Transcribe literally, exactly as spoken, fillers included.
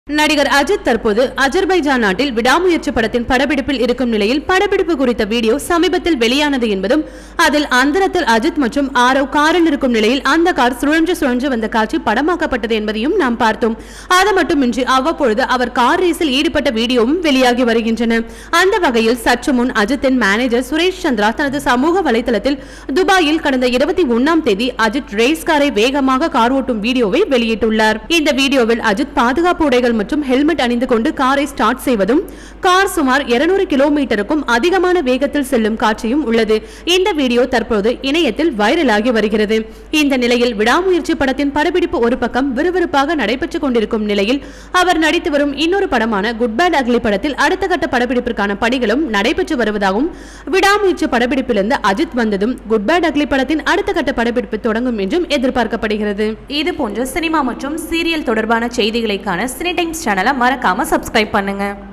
நடிகர் அஜித் தற்போது அஜர்பைஜான் நாட்டில் விடாமுயற்சி படத்தின் படப்பிடிப்பில் இருக்கும் நிலையில் படப்பிடிப்பு குறித்த வீடியோ சமீபத்தில் வெளியானது என்பதும் அதில் அந்தரத்தில் அஜித் மற்றும் ஆரவ் காரில் இருக்கும் நிலையில் அந்த கார் சுழன்று சுழன்று வந்த காட்சி படமாக்கப்பட்டது என்பதையும் நாம் பார்த்தோம். அது மட்டுமின்றி அவ்வப்பொழுது அவர் கார் ரேஸில் ஈடுபட்ட வீடியோவும் வெளியாகி வருகின்றன. அந்த வகையில் சற்று முன் அஜித்தின் மேனேஜர் சுரேஷ் சந்திரா தனது சமூக வலைதளத்தில் துபாயில் கடந்த இருபத்தி ஒன்னாம் தேதி அஜித் ரேஸ் காரை வேகமாக கார் ஓட்டும் வீடியோவை வெளியிட்டுள்ளார். இந்த வீடியோவில் அஜித் பாதுகாப்பு உடைகள் மற்றும் ஹெல்மெட் அணிந்து கொண்டு காரை ஸ்டார்ட் செய்வதும் கார் சுமார் இருநூறு கிலோமீட்டருக்கும் அதிகமான வேகத்தில் செல்லும் காட்சியும் உள்ளது. இந்த வீடியோ தற்போது இணையத்தில் வைரலாகி வருகிறது. இந்த நிலையில் விடாமுயற்சி படத்தின் படப்பிடிப்பு ஒரு பக்கம் விறுவிறுப்பாக நடைபெற்றுக் கொண்டிருக்கும் நிலையில் அவர் நடித்து வரும் இன்னொரு படமான குட் பேட் அக்லி படத்தில் அடுத்த கட்ட படப்பிடிப்பிற்கான பணிகளும் நடைபெற்று வருவதாகவும் விடாமுயற்சி படப்பிடிப்பிலிருந்து அஜித் வந்ததும் குட் பேட் அக்லி படத்தின் அடுத்த கட்ட படப்பிடிப்பு தொடங்கும் என்றும் எதிர்பார்க்கப்படுகிறது. இது போன்ற சினிமா மற்றும் சீரியல் தொடர்பான செய்திகளை காண சினி டைம்ஸ் சேனலை மறக்காம சப்ஸ்கிரைப் பண்ணுங்க.